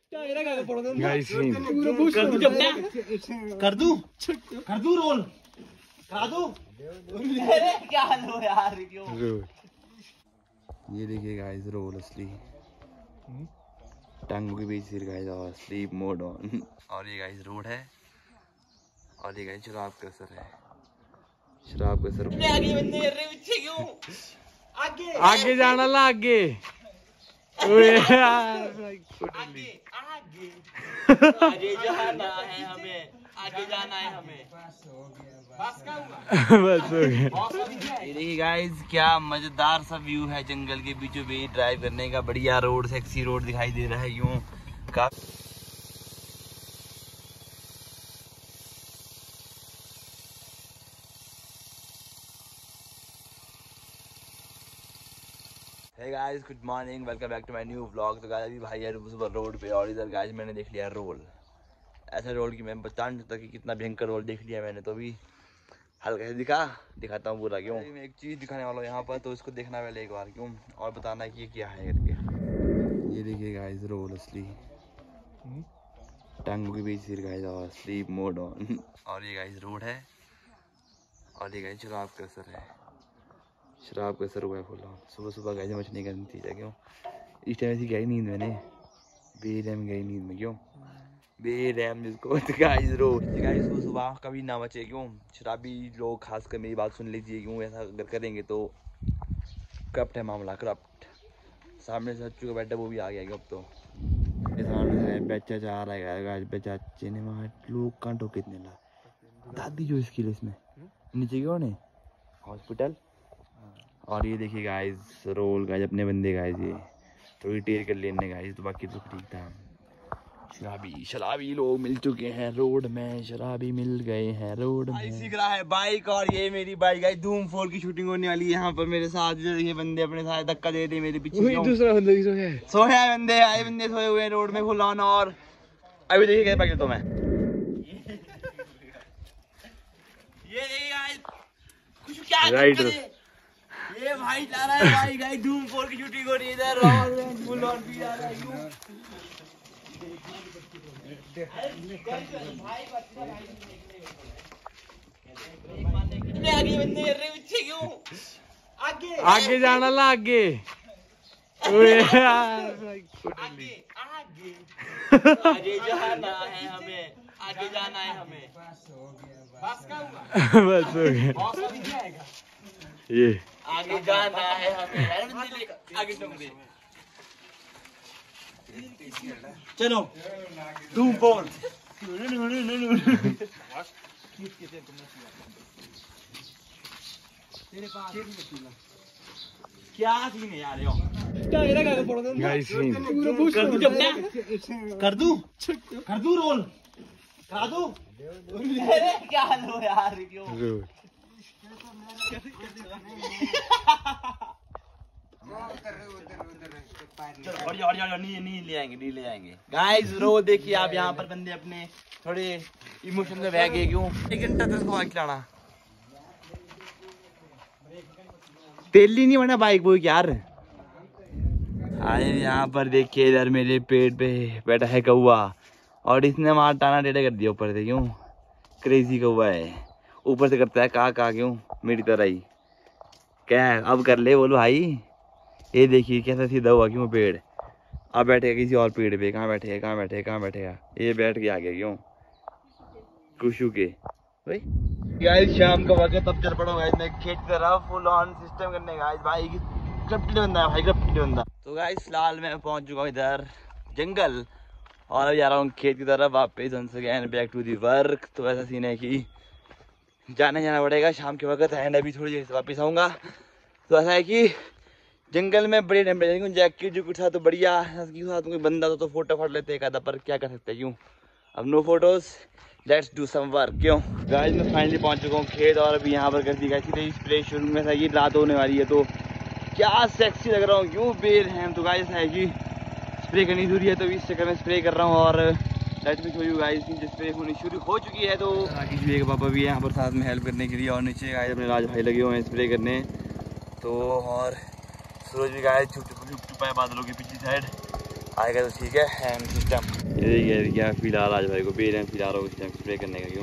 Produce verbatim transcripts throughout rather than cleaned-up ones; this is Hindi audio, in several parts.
गाइस कर दूं कर दूं रोल करा दूं। अरे क्या लो यार क्यों। ये देखिए गाइस रोल असली टांगों के बीच सिर गाइस और स्लीप मोड ऑन। और ये गाइस रोड है और ये गाइस शराब का असर है। शराब का असर आगे बंदे कर रहे पीछे क्यों। आगे आगे जाना ला आगे ओए यार आगे आगे आगे जाना है हमें आगे जाना है हमें बस का हुआ बस हो गया। ये देखिए गाइस क्या मजेदार सा व्यू है जंगल के बीचों बीच ड्राइव करने का। बढ़िया रोड सेक्सी रोड दिखाई दे रहा है यूं का। Hey guys, good morning, welcome back to my new vlog. तो गाइस अभी भाई यार सुबह रोड पे और इधर गाइस मैंने देख लिया रोल। ऐसा रोल कि मैं बता नहीं सकता कि कितना भयंकर रोल देख लिया मैंने। तो अभी हल्का से दिखा दिखाता हूँ पूरा क्यों। मैं एक चीज़ दिखाने वाला हूँ यहाँ पर, तो इसको देखना पहले एक बार क्यों और बताना कि ये क्या है करके। ये देखिए गाइस रोल असली टांगों के बीच सिर गाइस और स्लीप मोड ऑन। और ये गाइस रोड है और ये गाइस शराब का असर है। शराब का असर हुआ है फुल। सुबह सुबह गाइस मच नहीं करनी चाहिए क्यों। इस टाइम ऐसी गई नींद मैंने बेरहम गई नींद में क्यों बेरहम जिसको। तो गाइस रोड गाइस सुबह सुबह कभी ना बचे क्यों। शराबी लोग खासकर मेरी बात सुन लीजिए क्यों। ऐसा अगर करेंगे तो करप्ट है मामला, करप्ट। सामने से बच्चों का बैठा वो भी आ गया अब तो सामने से बच्चा जा रहा है गाइस। बच्चे ने वहाँ लोग कहाँ ठोके इतने ला दादी जो इसकी लिस्ट में नीचे क्यों ने हॉस्पिटल। और ये देखिए गाइस रोल गाइस अपने बंदे गाइस ये थोड़ी टेर कर लेने गाइस। तो बाकी तो ठीक था। शराबी शराबी लोग मिल चुके हैं रोड में, शराबी मिल गए हैं रोड में। सीख रहा है बाइक और ये मेरी बाइक गाइस धूम फोर की शूटिंग होने वाली है यहाँ पर मेरे साथ। ये बंदे अपने साथ धक्का दे रहे मेरे पीछे। दूसरा बंदा भी सोया है सोया है बंदे आए बंदे सोए हुए हैं रोड में फुल ऑन। और अभी देखिए कैसे पकड़ता हूं मैं। ये देखिए गाइस कुछ क्या राइडर ये भाई जा रहा है भाई गाइस धूम फोर की शूटिंग हो रही है इधर और फुल ऑन भी जा रहा है यूं। आगे बंदे कर रहे पीछे क्यों। आगे आगे जाना ला आगे ओए यार आगे आगे आगे जाना है हमें आगे जाना है हमें बस का हुआ बस हो गया। ये आगे जाना है हमें आगे चल चलो धूम फोर। क्या सीन है यार गाइस कर दूं कर दूं कर दूं रोल करा दूं। अरे क्या लो यार क्यों। चलो बढ़िया बढ़िया नहीं नहीं ले आएंगे नहीं ले आएंगे गाइस। रोड देखिए आप यहाँ पर बंदे अपने थोड़े इमोशन में बह गए क्यों। एक घंटा तक इसको बाइक चलाना तेल ही नहीं बना बाइक वो यार। आए यहाँ पर देखिए इधर मेरे पेट पे बैठा है कौवा और इसने वहाँ टाना टेढ़ा कर दिया ऊपर से क्यों। क्रेजी कौवा है ऊपर से करता है का का क्यों मेरी तरह ही। क्या है अब कर ले बोलो भाई। ये देखिए कैसा सीधा हुआ क्यों पेड़। अब बैठेगा किसी और पेड़ पे। कहाँ बैठेगा कहाँ बैठेगा कहाँ बैठेगा ये बैठ के आ गया क्यों खुशू के भाई। गाइस शाम का वक्त तब चल पड़ा गाइस मैं खेत की तरफ फुल ऑन सिस्टम करने गाइस। भाई क्रप्टेड बंदा है भाई क्रप्टेड बंदा। तो गाइस फिलहाल मैं पहुंच चुका हूँ इधर जंगल और अभी जा रहा हूँ खेत की तरफ वापस once again back to the work. तो ऐसा सीन है कि जाना जाना पड़ेगा शाम के वक्त एंड अभी थोड़ी देर से वापस आऊँगा। तो ऐसा है कि जंगल में बड़ी टेम्परेचर जैकेट जूकेट था तो बढ़िया साथ कोई बंदा तो, तो फोटो फाट लेते एक आधा पर क्या कर सकते हैं क्यों। अब no photos let's do some work क्यों। गाइस मैं फाइनली पहुंच चुका हूँ खेत और अभी यहाँ पर कर दी गई स्प्रे शुरू में था। ये रात होने वाली है तो क्या सेक्सी लग रहा हूँ क्यों बेर है। तो गाइस है कि स्प्रे करनी जरूरी है तो इस चक्कर में स्प्रे कर रहा हूँ। और let me show you guys spray होनी शुरू हो चुकी है। तो राकेश पापा भी यहाँ पर साथ में हेल्प करने के लिए और नीचे गाइस अपने राज भाई लगे हुए हैं स्प्रे करने। तो और सूरज भी गाइस छुप छुप छुप छुपा है बादलों के पीछे साइड। आएगा तो ठीक है। हैंड सिस्टम ये देखिए क्या फील आ रहा है भाई को, बेरंग फील आ रहा है सिस्टम स्प्रे करने का। क्यों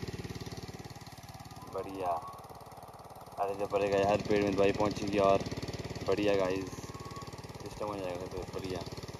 बढ़िया। अरे जब पड़ेगा हर पेड़ में दवाई पहुंचेगी और बढ़िया गाइस सिस्टम हो जाएगा तो बढ़िया।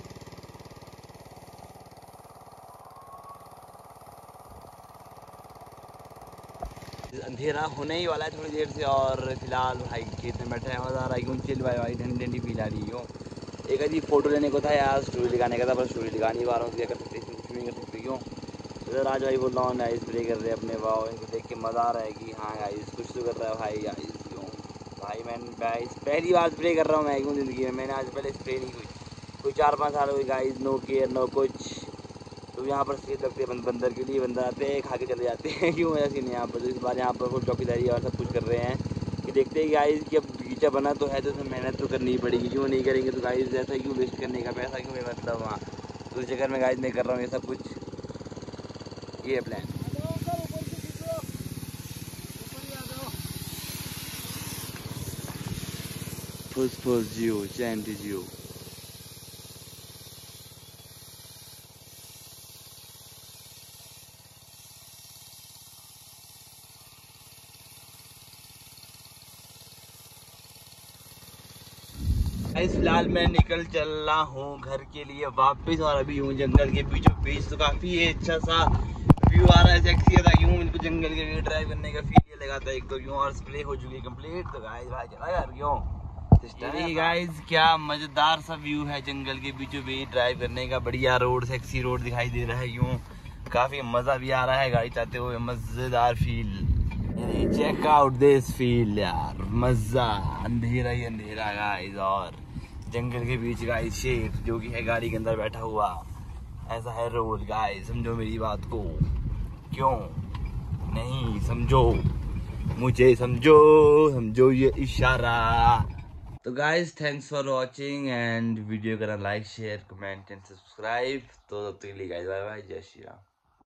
अंधेरा होने ही वाला है थोड़ी देर से और फिलहाल भाई खेत में बैठे हैं। मज़ा आ रहा है क्यों, चिल भाई भाई ठंडी ठंडी फील आ रही है। क्यों एक अजीब फोटो लेने को था यार, स्टोरी लगाने का था, पर स्टोरी लगा नहीं पा रहा हूँ, क्या कर सकते इसमें, कुछ नहीं कर सकते। क्यों इधर आज भाई बोल रहा हूँ नाइस स्प्रे कर रहे हैं अपने वाव, इनको देख के मज़ा आ रहा है कि हाँ गाइस कुछ तो कर रहा है भाई गाइस। क्यों भाई मैं गाइस पहली बार स्प्रे कर रहा हूँ मैं क्यों ज़िंदगी में, मैंने आज पहले स्प्रे नहीं हुई कोई चार पाँच साल हुई गाइस, नो केयर नो कुछ। तो यहाँ पर सीट लगते हैं बंदर के लिए, बंदर आते हैं खा के चले जाते हैं। क्यों ऐसी नहीं यहाँ पर, तो इस बार यहाँ पर कुछ चौकीदारी और सब कुछ कर रहे हैं कि देखते हैं गाइस कि अब बगीचा बना तो है तो उसमें मेहनत तो करनी ही पड़ेगी। क्यों नहीं करेंगे तो गाइस ऐसा क्यों वेस्ट करने का पैसा, क्यों मतलब वहाँ तो उस जगह में गाइस नहीं कर रहा हूँ ये सब कुछ, ये प्लान। फुस फुस जियो चैंटी जियो। फिलहाल मैं निकल चल रहा हूँ घर के लिए वापस, और अभी हूँ जंगल के बीचों बीच। तो काफी अच्छा सा व्यू आ रहा है, सेक्सी था। क्यों इनको जंगल के व्यू ड्राइव करने का फील ये लगाता है एक तो। क्यों और स्प्रे हो चुकी है कंप्लीट। तो गाइस भाई चला यार क्यों गाइस क्या मजेदार सा व्यू है जंगल के बीचों बीच ड्राइव करने का। बढ़िया रोड, सेक्सी रोड दिखाई दे रहा है। क्यों काफी मजा भी आ रहा है गाड़ी चलाते हुए, मजेदार feel. Check out this feel यार, मजा। अंधेरा ही अंधेरा गाइस और जंगल के बीच गाइस शेर जो कि है गाड़ी के अंदर बैठा हुआ। ऐसा है रोड गाइस, समझो मेरी बात को। क्यों नहीं समझो मुझे, समझो समझो ये इशारा। तो guys thanks for watching and video करना like share comment and subscribe. तो तब तक के लिए गाइस बाय बाय, जय श्री राम।